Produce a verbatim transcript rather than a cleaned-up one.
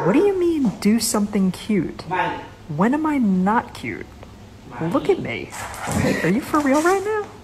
What do you mean, do something cute? When am I not cute? Look at me. Are you for real right now?